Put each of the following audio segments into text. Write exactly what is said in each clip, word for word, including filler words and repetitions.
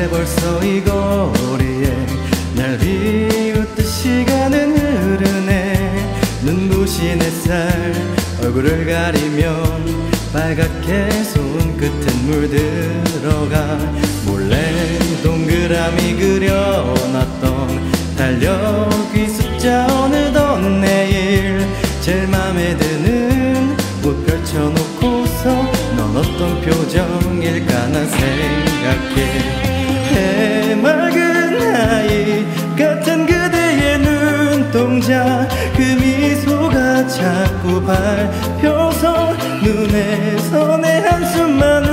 근데 벌써 이 거리에 날 비웃듯 시간은 흐르네. 눈부신 햇살 얼굴을 가리면 빨갛게 손끝은 물들어가. 몰래 동그라미 그려놨던 달력이 숫자 어느덧 내일. 제일 맘에 드는 옷 펼쳐놓고서 넌 어떤 표정일까 난 생각해. 해맑은 아이 같은 그대의 눈동자, 그 미소가 자꾸 밟혀서 눈에서 내 한숨만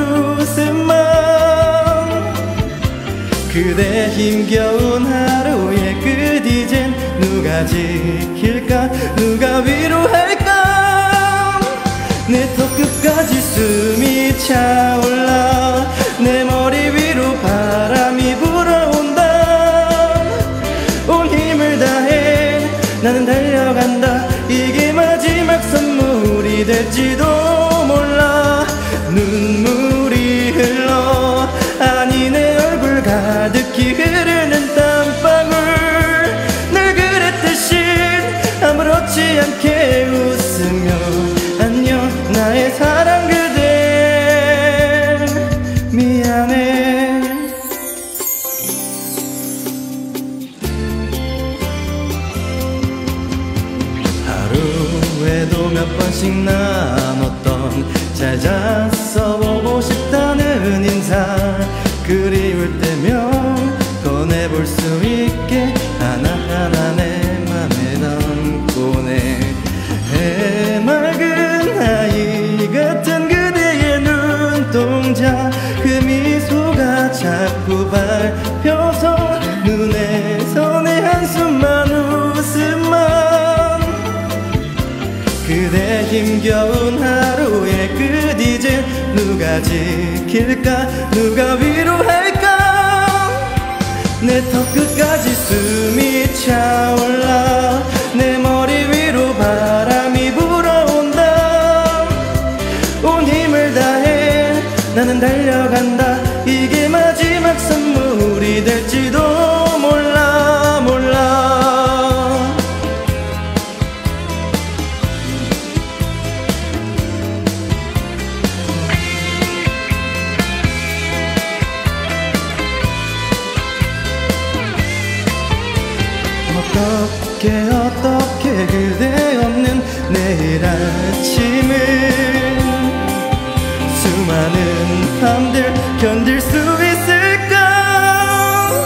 웃음만. 그대 힘겨운 하루의 끝 이젠 누가 지킬까 누가 위로할까. 내 턱 끝까지 숨이 차올라 내 머리 위로 바람이 불어온다. 온 힘을 다해 나는 달려간다. 이게 마지막 선물이 될지도 몰라. 눈물이 흘러 아니 내 얼굴 가득히 흐르는 땀방울. 늘 그랬듯이 아무렇지 않게 웃으며 안녕 나의 사랑 그대 미안해. 하루에도 몇 번씩 나눴던 잘 잤어 보고 싶다는 인사. 그리울 때면 꺼내볼 수 있게 하나하나 내 맘에 담고네. 해맑은 아이 같은 그대의 눈동자, 그 미소가 자꾸 밟혀서 눈에서 내 한숨만 웃음만. 그대 힘겨운 하루의 끝 이제 누가 지킬까 누가 위로할까. 내 턱 끝까지 숨이 차올라 내 머리 위로 바람이 불어온다. 온 힘을 다해 나는 달려간다. 이게 마지막 선물이 될지도 몰라 몰라. 어떻게 어떻게 그대 없는 내일 아침을 수많은 밤들 견딜 수 있을까.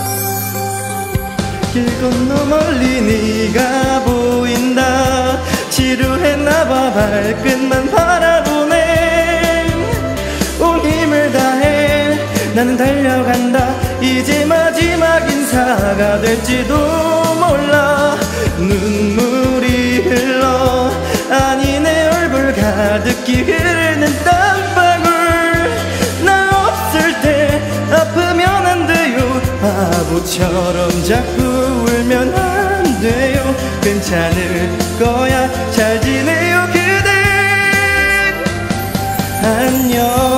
길 건너 멀리 네가 보인다. 지루했나봐 발끝만 바라보네. 온 힘을 다해 나는 달려간다. 이제 마지막 인사가 될지도 몰라. 눈물이 흘러 아니 내 얼굴 가득히 흐르는 땀방울. 나 없을 때 아프면 안 돼요. 바보처럼 자꾸 울면 안 돼요. 괜찮을 거야 잘 지내요 그대 안녕.